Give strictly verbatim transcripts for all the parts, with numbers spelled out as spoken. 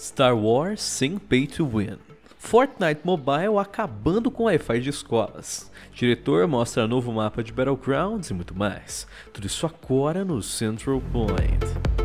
Star Wars sem Pay to Win. Fortnite Mobile acabando com o Wi-Fi de escolas. Diretor mostra novo mapa de Battlegrounds e muito mais. Tudo isso agora no Central Point.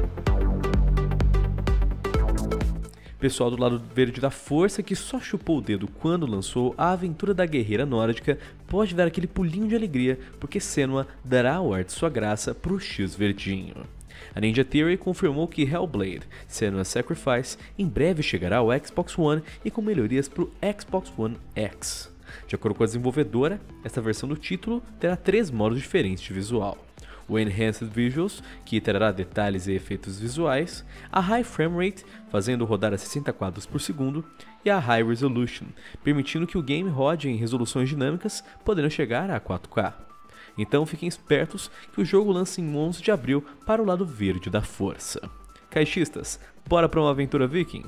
Pessoal do lado verde da força que só chupou o dedo quando lançou a aventura da guerreira nórdica pode dar aquele pulinho de alegria porque Senua dará o ar de sua graça pro X verdinho. A Ninja Theory confirmou que Hellblade, Senua's Sacrifice, em breve chegará ao Xbox One e com melhorias para o Xbox One X. De acordo com a desenvolvedora, esta versão do título terá três modos diferentes de visual. O Enhanced Visuals, que trará detalhes e efeitos visuais, a High Frame Rate, fazendo rodar a sessenta quadros por segundo, e a High Resolution, permitindo que o game rode em resoluções dinâmicas, podendo chegar a quatro K. Então fiquem espertos que o jogo lança em onze de abril para o lado verde da força. Caixistas, bora para uma aventura viking?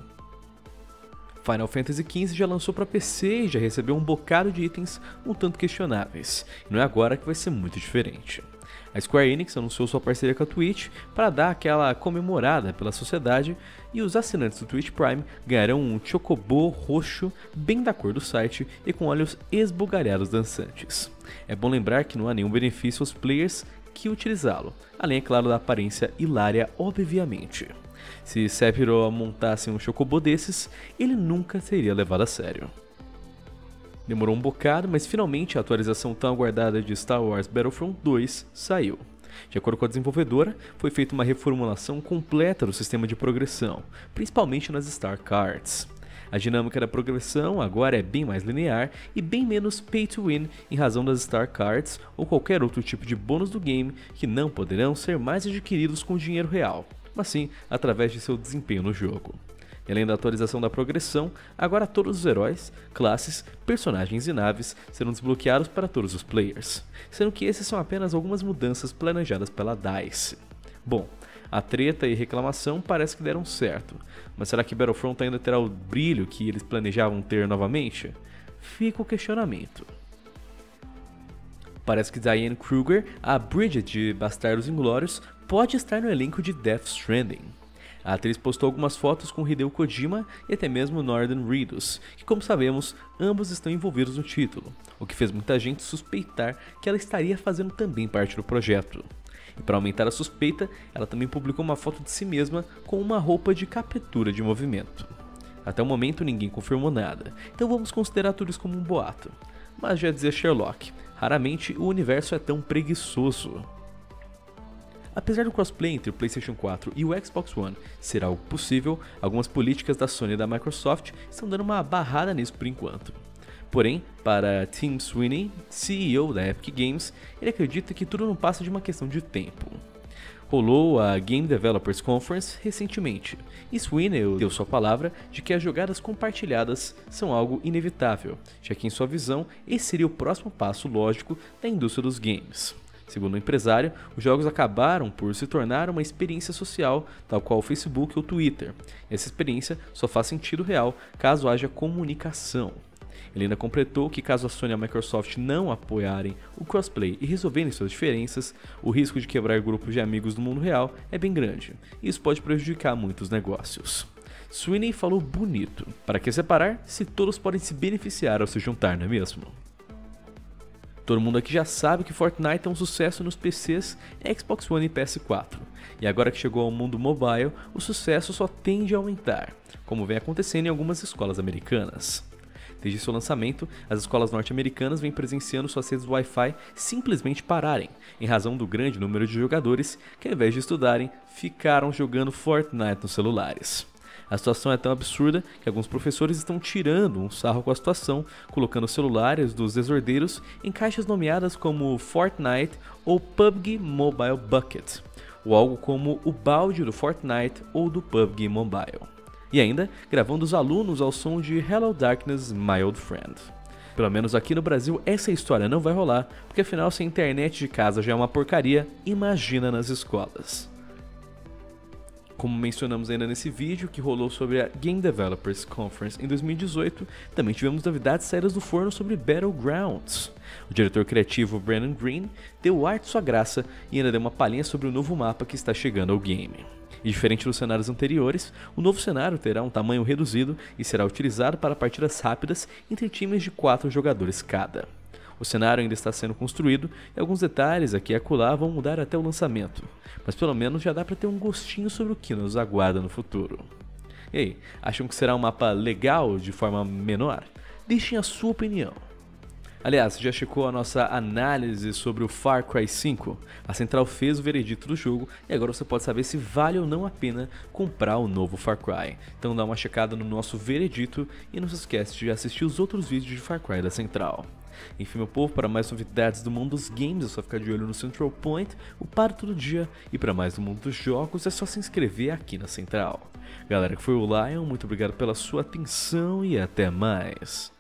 Final Fantasy quinze já lançou para P C e já recebeu um bocado de itens um tanto questionáveis, e não é agora que vai ser muito diferente. A Square Enix anunciou sua parceria com a Twitch para dar aquela comemorada pela sociedade e os assinantes do Twitch Prime ganharão um chocobo roxo bem da cor do site e com olhos esbugalhados dançantes. É bom lembrar que não há nenhum benefício aos players que utilizá-lo, além é claro da aparência hilária obviamente. Se Sephiroth montasse um chocobo desses, ele nunca seria levado a sério. Demorou um bocado, mas finalmente a atualização tão aguardada de Star Wars Battlefront dois saiu. De acordo com a desenvolvedora, foi feita uma reformulação completa do sistema de progressão, principalmente nas Star Cards. A dinâmica da progressão agora é bem mais linear e bem menos pay to win em razão das Star Cards ou qualquer outro tipo de bônus do game que não poderão ser mais adquiridos com dinheiro real, mas sim através de seu desempenho no jogo. E além da atualização da progressão, agora todos os heróis, classes, personagens e naves serão desbloqueados para todos os players, sendo que esses são apenas algumas mudanças planejadas pela DICE. Bom, a treta e reclamação parece que deram certo, mas será que Battlefront ainda terá o brilho que eles planejavam ter novamente? Fica o questionamento. Parece que Diane Kruger, a Bridget de Bastardos Inglórios, pode estar no elenco de Death Stranding. A atriz postou algumas fotos com Hideo Kojima e até mesmo Northern Reedus, que como sabemos, ambos estão envolvidos no título, o que fez muita gente suspeitar que ela estaria fazendo também parte do projeto. E para aumentar a suspeita, ela também publicou uma foto de si mesma com uma roupa de captura de movimento. Até o momento ninguém confirmou nada, então vamos considerar tudo isso como um boato. Mas já dizia Sherlock, raramente o universo é tão preguiçoso. Apesar do crossplay entre o PlayStation quatro e o Xbox One ser algo possível, algumas políticas da Sony e da Microsoft estão dando uma barrada nisso por enquanto. Porém, para Tim Sweeney, C E O da Epic Games, ele acredita que tudo não passa de uma questão de tempo. Rolou a Game Developers Conference recentemente, e Sweeney deu sua palavra de que as jogadas compartilhadas são algo inevitável, já que em sua visão esse seria o próximo passo lógico da indústria dos games. Segundo o empresário, os jogos acabaram por se tornar uma experiência social, tal qual o Facebook ou o Twitter. Essa experiência só faz sentido real caso haja comunicação. Ele ainda completou que caso a Sony e a Microsoft não apoiarem o crossplay e resolverem suas diferenças, o risco de quebrar grupos de amigos do mundo real é bem grande, e isso pode prejudicar muitos negócios. Sweeney falou bonito, para que separar se todos podem se beneficiar ao se juntar, não é mesmo? Todo mundo aqui já sabe que Fortnite é um sucesso nos P Cs, Xbox One e P S quatro, e agora que chegou ao mundo mobile, o sucesso só tende a aumentar, como vem acontecendo em algumas escolas americanas. Desde seu lançamento, as escolas norte-americanas vêm presenciando suas redes Wi-Fi simplesmente pararem, em razão do grande número de jogadores que ao invés de estudarem, ficaram jogando Fortnite nos celulares. A situação é tão absurda que alguns professores estão tirando um sarro com a situação, colocando os celulares dos desordeiros em caixas nomeadas como Fortnite ou P U B G Mobile Bucket, ou algo como o balde do Fortnite ou do P U B G Mobile. E ainda gravando os alunos ao som de Hello Darkness, My Old Friend. Pelo menos aqui no Brasil essa história não vai rolar, porque afinal se a internet de casa já é uma porcaria, imagina nas escolas. Como mencionamos ainda nesse vídeo que rolou sobre a Game Developers Conference em dois mil e dezoito, também tivemos novidades saídas do forno sobre Battlegrounds. O diretor criativo Brandon Green deu o ar de sua graça e ainda deu uma palhinha sobre o novo mapa que está chegando ao game. E diferente dos cenários anteriores, o novo cenário terá um tamanho reduzido e será utilizado para partidas rápidas entre times de quatro jogadores cada. O cenário ainda está sendo construído e alguns detalhes aqui e acolá vão mudar até o lançamento, mas pelo menos já dá para ter um gostinho sobre o que nos aguarda no futuro. E aí, acham que será um mapa legal de forma menor? Deixem a sua opinião. Aliás, já checou a nossa análise sobre o Far Cry cinco? A Central fez o veredito do jogo e agora você pode saber se vale ou não a pena comprar o novo Far Cry. Então dá uma checada no nosso veredito e não se esquece de assistir os outros vídeos de Far Cry da Central. Enfim, meu povo, para mais novidades do mundo dos games é só ficar de olho no Central Point, o Paro Todo Dia, e para mais do mundo dos jogos é só se inscrever aqui na Central. Galera, que foi o Lion, muito obrigado pela sua atenção e até mais.